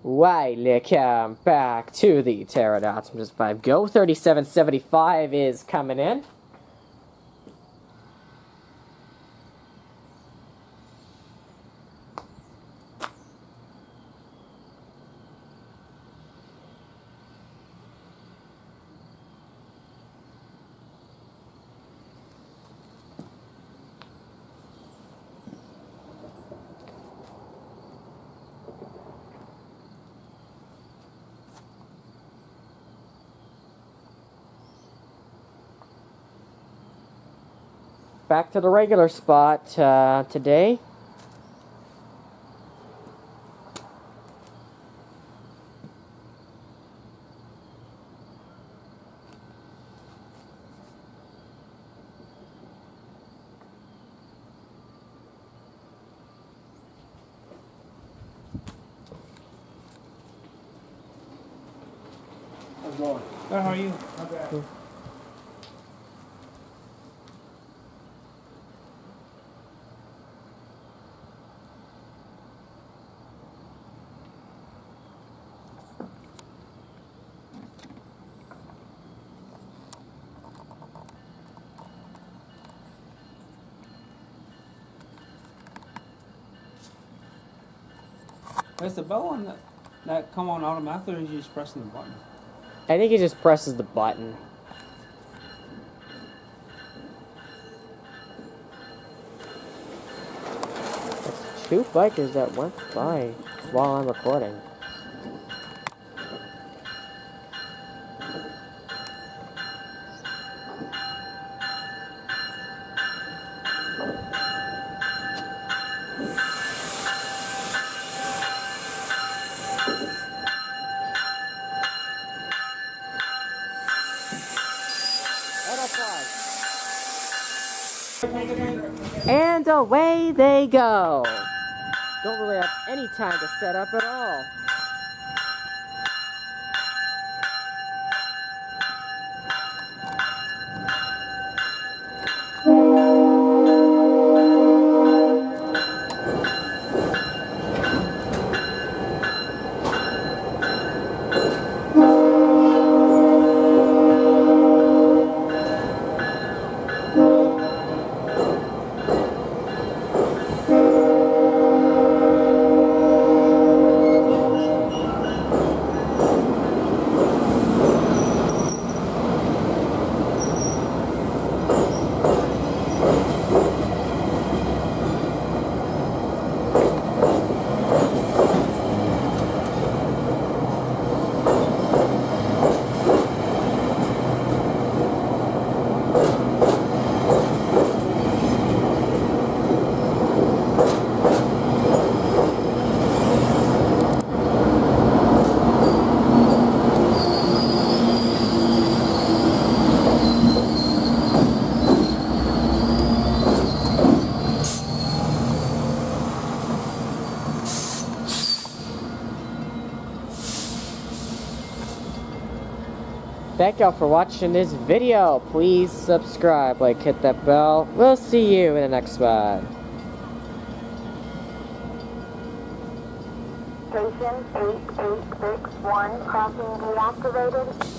Welcome back to the Pterodactyls 5 Go. 3775 is coming in. Back to the regular spot today. How's it going? Good, how are you? Not bad. Cool. Is the bell on that come on automatically, or is you just pressing the button? I think he just presses the button. That's two bikers that went by while I'm recording. And away they go. Don't really have any time to set up at all. Thank y'all for watching this video. Please subscribe, like, hit that bell. We'll see you in the next one. Station 8861 crossing deactivated.